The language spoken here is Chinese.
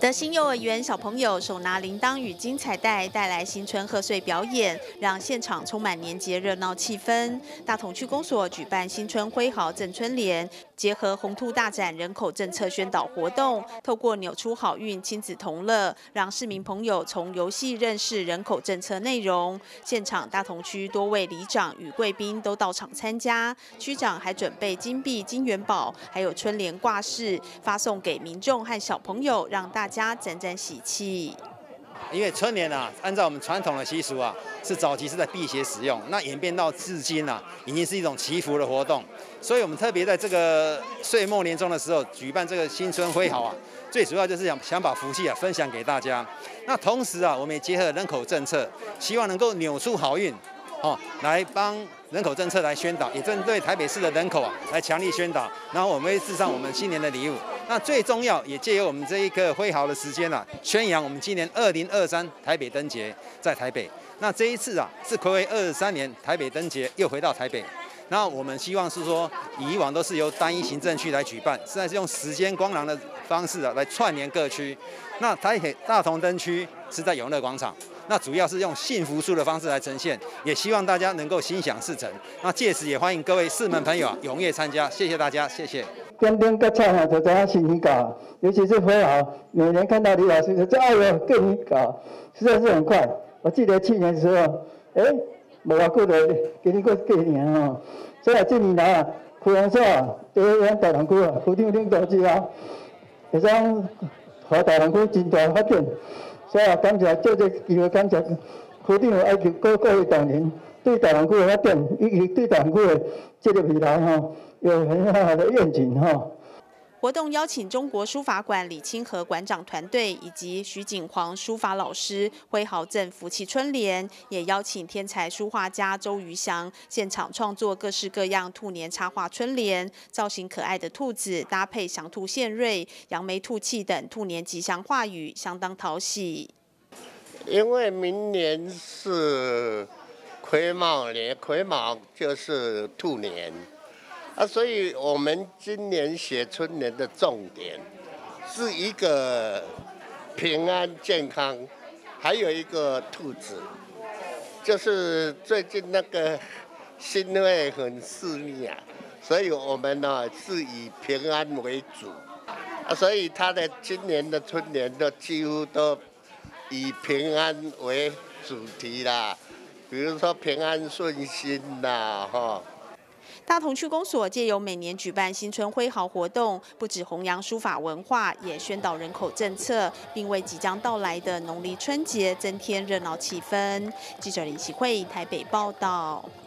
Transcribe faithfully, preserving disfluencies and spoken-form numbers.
德兴幼儿园小朋友手拿铃铛与金彩带，带来新春贺岁表演，让现场充满年节热闹气氛。大同区公所举办新春挥毫赠春联，结合红兔大展人口政策宣导活动，透过扭出好运亲子同乐，让市民朋友从游戏认识人口政策内容。现场大同区多位里长与贵宾都到场参加，区长还准备金币、金元宝，还有春联挂饰，发送给民众和小朋友，让大家沾沾喜气。 因为春联啊，按照我们传统的习俗啊，是早期是在辟邪使用，那演变到至今啊，已经是一种祈福的活动。所以我们特别在这个岁末年终的时候举办这个新春挥毫啊，最主要就是想想把福气啊分享给大家。那同时啊，我们也结合人口政策，希望能够扭出好运。哦，来帮人口政策来宣导，也针对台北市的人口啊来强力宣导，然后我们会致上我们新年的礼物。那最重要，也借由我们这一个挥毫的时间啊，宣扬我们今年二零二三台北灯节在台北。那这一次啊，是睽违二十三年台北灯节又回到台北。那我们希望是说，以往都是由单一行政区来举办，现在是用时间光囊的方式啊来串联各区。那台北大同灯区是在永乐广场。那主要是用幸福树的方式来呈现，也希望大家能够心想事成。那届时也欢迎各位市民朋友啊踊跃参加，谢谢大家，谢谢。 点点个菜啊，就知影新年到，尤其是挥毫，每年看到李老师就说：“哎呦，过年到，实在是很快。”我记得去年的时候，哎，无偌久就今年过过年哦，所以这年来啊，区公所啊，对咱大同区啊，区长领导之后，会当互大同区真大发展。所以感谢借这机会感谢区长爱求各各位党员对大同区的发展，以及对大同区的这个未来吼有很好的愿景吼。 活动邀请中国书法馆李清和馆长团队以及徐景煌书法老师挥毫赠福气春联，也邀请天才书画家周瑜祥现场创作各式各样兔年插画春联，造型可爱的兔子搭配祥兔献瑞、扬眉吐气等兔年吉祥话语，相当讨喜。 因为明年是癸卯年，癸卯就是兔年。啊，所以我们今年写春联的重点是一个平安健康，还有一个兔子，就是最近那个辛未很肆虐啊，所以我们呢是以平安为主，啊，所以他的今年的春联都几乎都以平安为主题啦，比如说平安顺心啦，哈。 大同区公所借由每年举办新春挥毫活动，不止弘扬书法文化，也宣导人口政策，并为即将到来的农历春节增添热闹气氛。记者林启慧台北报道。